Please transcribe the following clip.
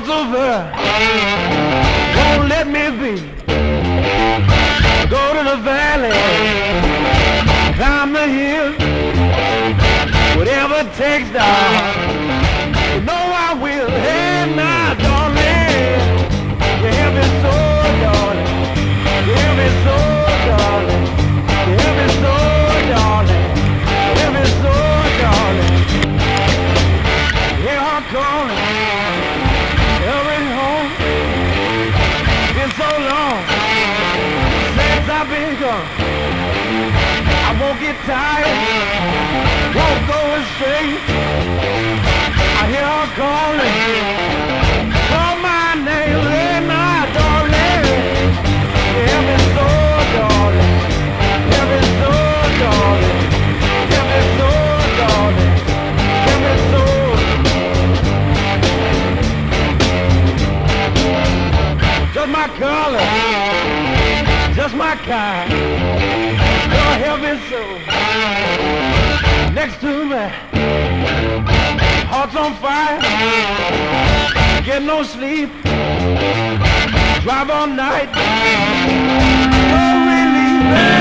thoughts of her won't let me be. Go to the valley, climb the hill, whatever it takes, darling. You know I will. Hey, now, darling, you hear me so, darling. You hear me so, darling. You hear me so, darling. You hear me so, darling. You hear her calling. Hurry home. Been so long since I've been gone. I won't get tired. Won't go astray. I hear her calling. Call my name. Hey, my darling. You hear me so, darling. You hear me so, darling. You hear me so, darling. You hear me so. Just my color, just my kind. Lord help me so. Next to me, heart's on fire. Get no sleep. Drive all night. No relief.